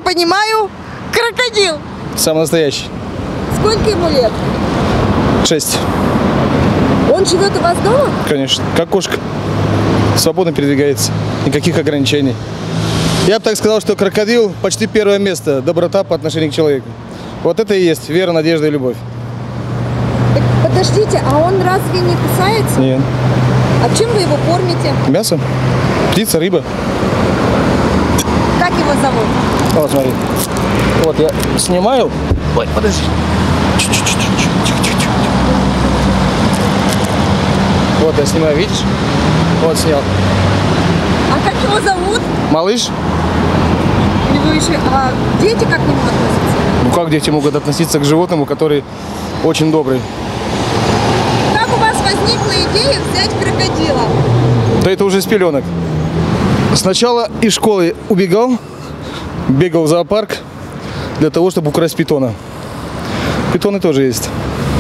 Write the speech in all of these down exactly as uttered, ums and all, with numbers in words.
понимаю, крокодил. Самый настоящий. Сколько ему лет? Шесть. Он живет у вас дома? Конечно. Как кошка. Свободно передвигается. Никаких ограничений. Я бы так сказал, что крокодил почти первое место. Доброта по отношению к человеку. Вот это и есть вера, надежда и любовь. Так, подождите, а он разве не кусается? Нет. А чем вы его кормите? Мясо, птица, рыба. Как его зовут? Вот, смотри. Вот я снимаю. Ой, подожди. Чуть-чуть. Тихо-тихо. Вот я снимаю, видишь? Вот снял. А как его зовут? Малыш. У него еще... А дети как к нему относятся? Ну как дети могут относиться к животному, который очень добрый? Как у вас возникла идея взять крокодила? Да это уже с пеленок. Сначала из школы убегал, бегал в зоопарк для того, чтобы украсть питона. Питоны тоже есть.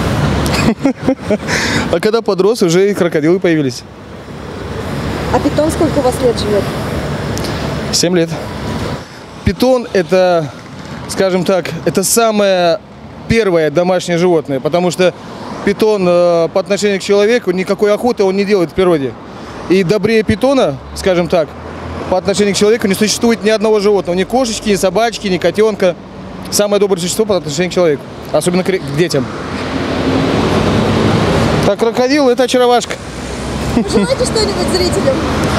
А когда подрос, уже и крокодилы появились. А питон сколько у вас лет живет? Семь лет. Питон это, скажем так, это самое первое домашнее животное, потому что питон э, по отношению к человеку никакой охоты он не делает в природе. И добрее питона, скажем так, по отношению к человеку не существует ни одного животного, ни кошечки, ни собачки, ни котенка. Самое доброе существо по отношению к человеку, особенно к детям. Так, крокодил это очаровашка. Пожелайте что-нибудь зрителям.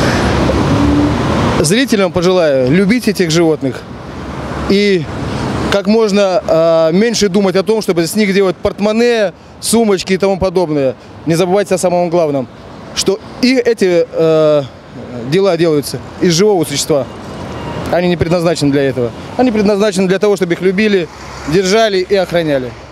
Зрителям пожелаю любить этих животных и как можно э, меньше думать о том, чтобы с них делать портмоне, сумочки и тому подобное. Не забывайте о самом главном, что и эти э, дела делаются из живого существа. Они не предназначены для этого. Они предназначены для того, чтобы их любили, держали и охраняли.